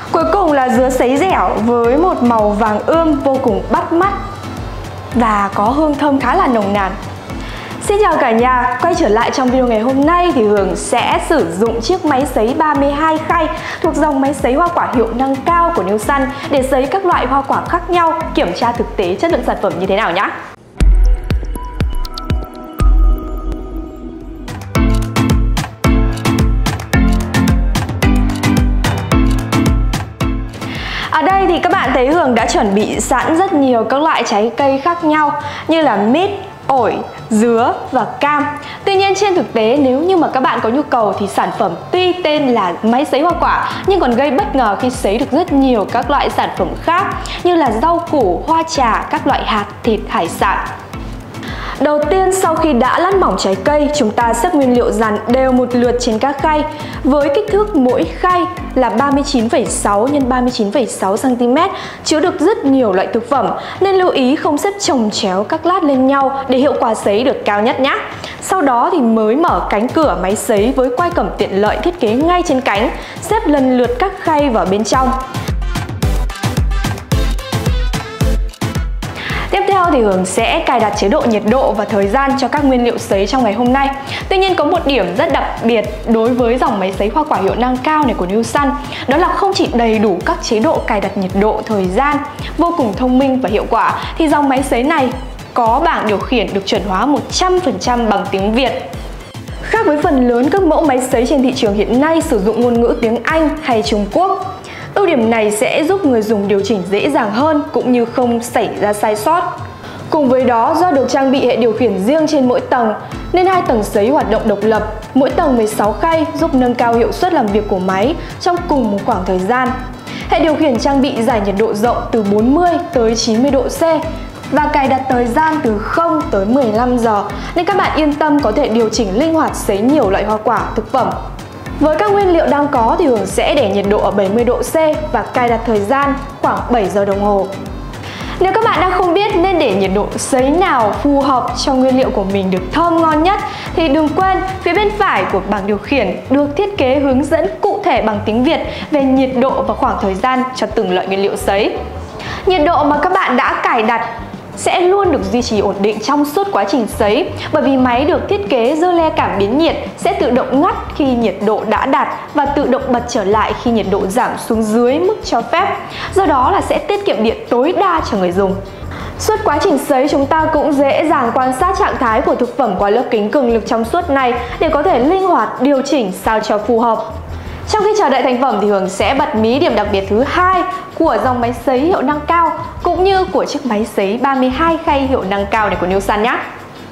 Cuối cùng là dứa sấy dẻo với một màu vàng ươm vô cùng bắt mắt và có hương thơm khá là nồng nàn. Xin chào cả nhà, quay trở lại trong video ngày hôm nay thì Hường sẽ sử dụng chiếc máy sấy 32 khay thuộc dòng máy sấy hoa quả hiệu năng cao của New Sun để sấy các loại hoa quả khác nhau, kiểm tra thực tế chất lượng sản phẩm như thế nào nhé. Ở đây thì các bạn thấy Hường đã chuẩn bị sẵn rất nhiều các loại trái cây khác nhau như là mít, ổi, dứa và cam. Tuy nhiên trên thực tế nếu như mà các bạn có nhu cầu thì sản phẩm tuy tên là máy sấy hoa quả nhưng còn gây bất ngờ khi sấy được rất nhiều các loại sản phẩm khác như là rau củ, hoa trà, các loại hạt, thịt, hải sản. Đầu tiên sau khi đã lát mỏng trái cây, chúng ta xếp nguyên liệu dàn đều một lượt trên các khay với kích thước mỗi khay là 39,6 x 39,6 cm, chứa được rất nhiều loại thực phẩm nên lưu ý không xếp chồng chéo các lát lên nhau để hiệu quả sấy được cao nhất nhé. Sau đó thì mới mở cánh cửa máy sấy với quai cầm tiện lợi thiết kế ngay trên cánh, xếp lần lượt các khay vào bên trong. Tiếp theo thì Hường sẽ cài đặt chế độ nhiệt độ và thời gian cho các nguyên liệu sấy trong ngày hôm nay. Tuy nhiên có một điểm rất đặc biệt đối với dòng máy sấy hoa quả hiệu năng cao này của New Sun, đó là không chỉ đầy đủ các chế độ cài đặt nhiệt độ, thời gian vô cùng thông minh và hiệu quả thì dòng máy sấy này có bảng điều khiển được chuẩn hóa 100% bằng tiếng Việt. Khác với phần lớn các mẫu máy sấy trên thị trường hiện nay sử dụng ngôn ngữ tiếng Anh hay Trung Quốc, ưu điểm này sẽ giúp người dùng điều chỉnh dễ dàng hơn cũng như không xảy ra sai sót. Cùng với đó, do được trang bị hệ điều khiển riêng trên mỗi tầng nên hai tầng sấy hoạt động độc lập, mỗi tầng 16 khay giúp nâng cao hiệu suất làm việc của máy trong cùng một khoảng thời gian. Hệ điều khiển trang bị giải nhiệt độ rộng từ 40 tới 90 độ C và cài đặt thời gian từ 0 tới 15 giờ nên các bạn yên tâm có thể điều chỉnh linh hoạt sấy nhiều loại hoa quả, thực phẩm. Với các nguyên liệu đang có thì Hường sẽ để nhiệt độ ở 70 độ C và cài đặt thời gian khoảng 7 giờ đồng hồ. Nếu các bạn đang không biết nên để nhiệt độ sấy nào phù hợp cho nguyên liệu của mình được thơm ngon nhất thì đừng quên phía bên phải của bảng điều khiển được thiết kế hướng dẫn cụ thể bằng tiếng Việt về nhiệt độ và khoảng thời gian cho từng loại nguyên liệu sấy. Nhiệt độ mà các bạn đã cài đặt sẽ luôn được duy trì ổn định trong suốt quá trình sấy bởi vì máy được thiết kế rơ le cảm biến nhiệt sẽ tự động ngắt khi nhiệt độ đã đạt và tự động bật trở lại khi nhiệt độ giảm xuống dưới mức cho phép. Do đó là sẽ tiết kiệm điện tối đa cho người dùng. Suốt quá trình sấy chúng ta cũng dễ dàng quan sát trạng thái của thực phẩm qua lớp kính cường lực trong suốt này để có thể linh hoạt điều chỉnh sao cho phù hợp. Trong khi chờ đợi thành phẩm thì Hường sẽ bật mí điểm đặc biệt thứ hai của dòng máy sấy hiệu năng cao cũng như của chiếc máy sấy 32 khay hiệu năng cao này của New Sun nhé.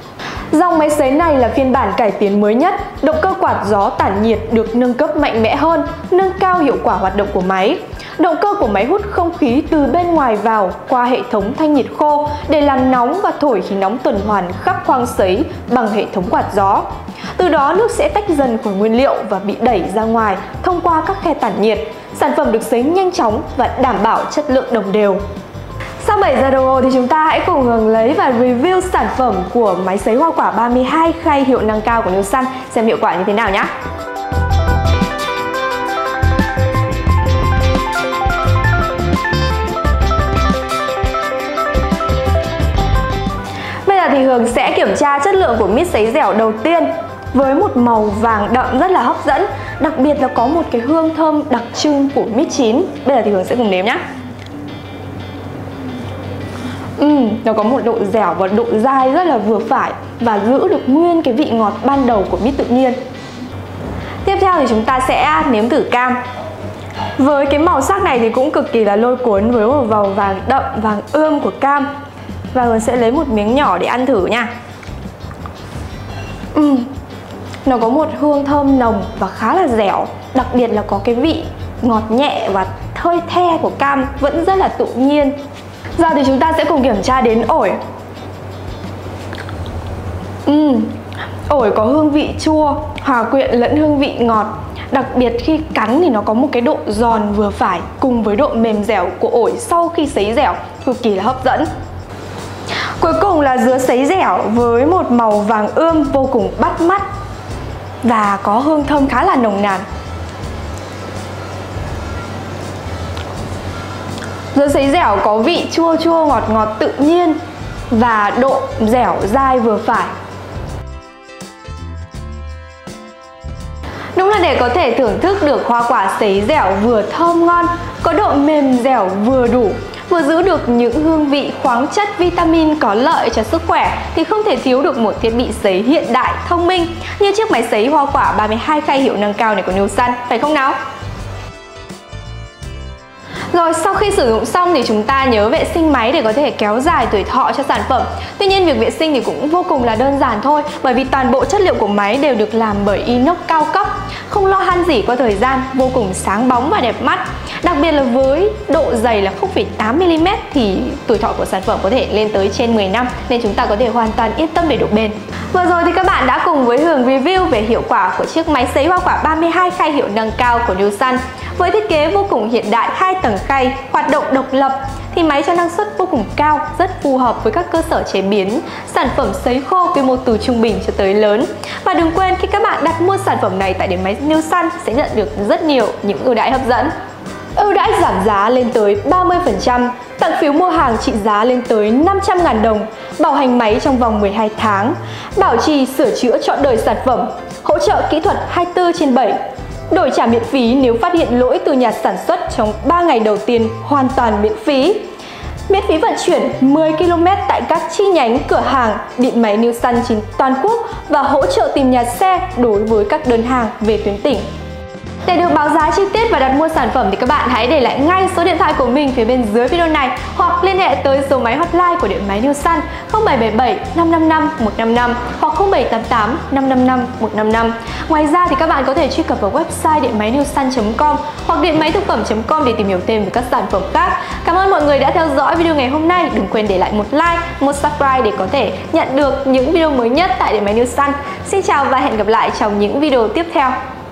Dòng máy sấy này là phiên bản cải tiến mới nhất, động cơ quạt gió tản nhiệt được nâng cấp mạnh mẽ hơn, nâng cao hiệu quả hoạt động của máy. Động cơ của máy hút không khí từ bên ngoài vào qua hệ thống thanh nhiệt khô để làm nóng và thổi khí nóng tuần hoàn khắp khoang sấy bằng hệ thống quạt gió. Từ đó nước sẽ tách dần khỏi nguyên liệu và bị đẩy ra ngoài thông qua các khe tản nhiệt. Sản phẩm được sấy nhanh chóng và đảm bảo chất lượng đồng đều. Sau 7 giờ đồng hồ thì chúng ta hãy cùng Hường lấy và review sản phẩm của máy sấy hoa quả 32 khay hiệu năng cao của New Sun xem hiệu quả như thế nào nhé. Bây giờ thì Hường sẽ kiểm tra chất lượng của mít sấy dẻo đầu tiên với một màu vàng đậm rất là hấp dẫn, đặc biệt là có một cái hương thơm đặc trưng của mít chín. Bây giờ thì Hường sẽ cùng nếm nhé. Nó có một độ dẻo và độ dai rất là vừa phải và giữ được nguyên cái vị ngọt ban đầu của mít tự nhiên. Tiếp theo thì chúng ta sẽ nếm thử cam. Với cái màu sắc này thì cũng cực kỳ là lôi cuốn với một màu vàng đậm, vàng ươm của cam. Và Hường sẽ lấy một miếng nhỏ để ăn thử nha. Nó có một hương thơm nồng và khá là dẻo, đặc biệt là có cái vị ngọt nhẹ và hơi the của cam vẫn rất là tự nhiên. Giờ thì chúng ta sẽ cùng kiểm tra đến ổi. Ổi có hương vị chua, hòa quyện lẫn hương vị ngọt. Đặc biệt khi cắn thì nó có một cái độ giòn vừa phải cùng với độ mềm dẻo của ổi sau khi sấy dẻo, cực kỳ là hấp dẫn. Cuối cùng là dứa sấy dẻo với một màu vàng ươm vô cùng bắt mắt và có hương thơm khá là nồng nàn. Dứa sấy dẻo có vị chua chua ngọt ngọt tự nhiên và độ dẻo dai vừa phải. Đúng là để có thể thưởng thức được hoa quả sấy dẻo vừa thơm ngon, có độ mềm dẻo vừa đủ, vừa giữ được những hương vị khoáng chất vitamin có lợi cho sức khỏe thì không thể thiếu được một thiết bị sấy hiện đại thông minh như chiếc máy sấy hoa quả 32 khay hiệu năng cao này của Newsun, phải không nào? Rồi sau khi sử dụng xong thì chúng ta nhớ vệ sinh máy để có thể kéo dài tuổi thọ cho sản phẩm. Tuy nhiên việc vệ sinh thì cũng vô cùng là đơn giản thôi, bởi vì toàn bộ chất liệu của máy đều được làm bởi inox cao cấp, không lo han rỉ qua thời gian, vô cùng sáng bóng và đẹp mắt. Đặc biệt là với độ dày là 0,8 mm thì tuổi thọ của sản phẩm có thể lên tới trên 10 năm, nên chúng ta có thể hoàn toàn yên tâm về độ bền. Vừa rồi thì các bạn đã cùng với Hường review về hiệu quả của chiếc máy sấy hoa quả 32 khay hiệu năng cao của Newsun. Với thiết kế vô cùng hiện đại 2 tầng khay, hoạt động độc lập thì máy cho năng suất vô cùng cao, rất phù hợp với các cơ sở chế biến sản phẩm sấy khô quy mô từ trung bình cho tới lớn. Và đừng quên khi các bạn đặt mua sản phẩm này tại điểm máy Newsun sẽ nhận được rất nhiều những ưu đãi hấp dẫn. Ưu đãi giảm giá lên tới 30%, tặng phiếu mua hàng trị giá lên tới 500.000 đồng, bảo hành máy trong vòng 12 tháng, bảo trì sửa chữa trọn đời sản phẩm, hỗ trợ kỹ thuật 24/7, đổi trả miễn phí nếu phát hiện lỗi từ nhà sản xuất trong 3 ngày đầu tiên hoàn toàn miễn phí. Miễn phí vận chuyển 10 km tại các chi nhánh cửa hàng điện máy Newsun trên toàn quốc và hỗ trợ tìm nhà xe đối với các đơn hàng về tuyến tỉnh. Để được báo giá chi tiết và đặt mua sản phẩm thì các bạn hãy để lại ngay số điện thoại của mình phía bên dưới video này hoặc liên hệ tới số máy hotline của điện máy Newsun 0777 555 155 hoặc 0788 555 155. Ngoài ra thì các bạn có thể truy cập vào website điện máy newsun.com hoặc điện máy thực phẩm.com để tìm hiểu thêm về các sản phẩm khác. Cảm ơn mọi người đã theo dõi video ngày hôm nay. Đừng quên để lại một like, một subscribe để có thể nhận được những video mới nhất tại điện máy Newsun. Xin chào và hẹn gặp lại trong những video tiếp theo.